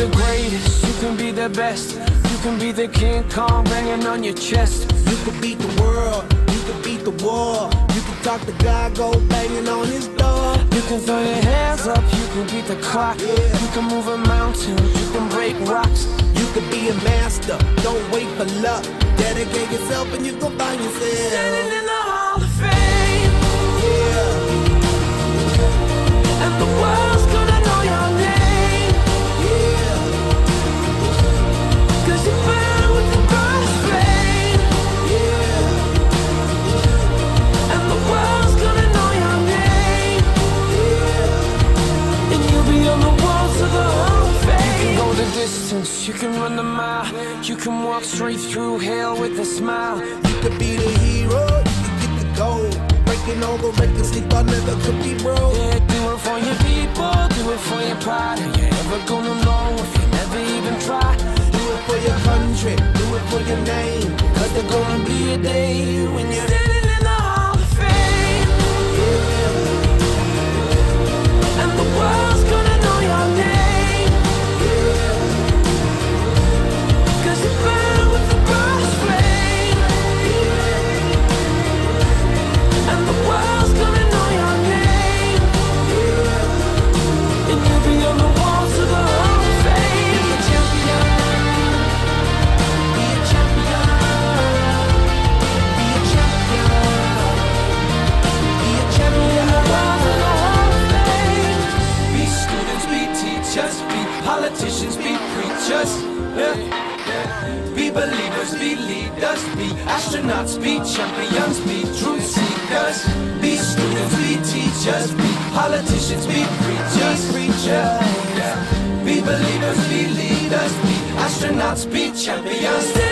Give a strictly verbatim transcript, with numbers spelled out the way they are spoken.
the greatest, you can be the best. You can be the King Kong banging on your chest. You can beat the world, you can beat the war. You can talk to God, go banging on his door. You can throw your hands up, you can beat the clock. Yeah. You can move a mountain, you can break rocks. You can be a master, don't wait for luck. Dedicate yourself and you can find yourself Standing in the Hall of Fame. Yeah, And the world's gonna know your name. yeah, Cause you burn with the brightest flame. yeah, And the world's gonna know your name. yeah. And you'll be on the walls of the Hall of Fame. You can go the distance, you can run the mile. You can walk straight through hell with a smile. You could be the hero, you can get the gold. Breaking all the records they thought never could be broke. Yeah, do it for your people, do it for your pride. Are you ever gonna know if you never even try? Do it for your country, do it for your name. Cause there's gonna be a day when you're standing in the Hall of Fame. And the world's gonna know your name. Cause you burn with the brightest flame. And the world's gonna know your name. And you'll be on the walls of the Hall of Fame. Be a champion. Be a champion. Be a champion, be a champion. Be students, be teachers, be politicians, be preachers. Yeah. Be believers, be leaders, be astronauts, be champions, be truth seekers. Be students, be teachers, be politicians, be preachers. preachers. Yeah. Be believers, be leaders, be astronauts, be champions.